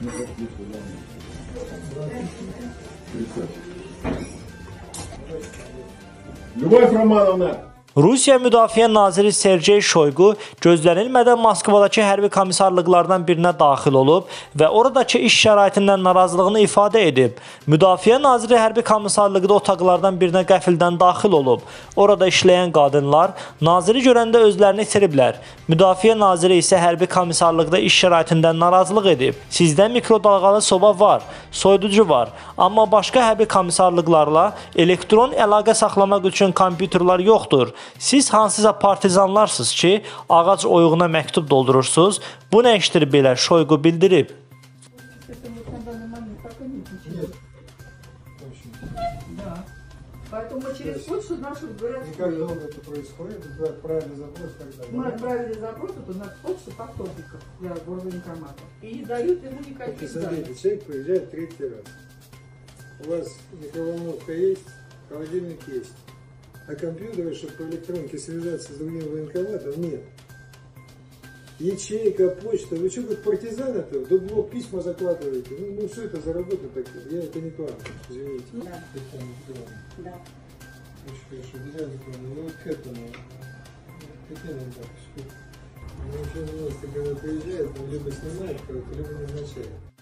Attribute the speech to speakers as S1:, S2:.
S1: Любовь Романовна.
S2: Rusiya Müdafiə Naziri Sergey Shoygu gözlənilmədən Moskvadakı hərbi komissarlıqlardan birinə daxil olub və oradakı iş şəraitindən narazılığını ifadə edib. Müdafiə Naziri hərbi komissarlıqda otaqlardan birinə qəfildən daxil olub. Orada işləyən qadınlar naziri görəndə özlərini itiriblər. Müdafiə Naziri isə hərbi komissarlıqda iş şəraitindən narazılıq edib. Sizdə mikrodalğalı soba var, soyuducu var, amma başqa hərbi komissarlıqlarla elektron əlaqə saxlamaq üçün kompüterlər yoxdur. Siz hansısa partizanlarsınız ki, ağac oyuğuna məktub doldurursunuz. Bu nə işdir belə? Shoygu bildirib.
S3: Поэтому мы через почту нашу городскую.
S4: Как долго это происходит? Вы отправили запрос, когда?
S3: Мы отправили запрос на почту подтопиков для горвоенкомата. И не дают ему никаких
S4: Смотрите,
S3: данных.
S4: человек приезжает третий раз. У вас микроволновка есть, холодильник есть. А компьютера, чтобы по электронке связаться с другим военкоматом, нет. Ячейка, почта. Вы что, как партизаны-то? В дубло письма закладываете. Ну что это за работа такая? Я это не к вам, извините.
S3: Да. Да.
S4: Очень хорошо, нельзя закладывать. Ну вот к этому. Какие нам так? Ну, вообще, когда приезжает, он либо снимает кого-то, либо назначает.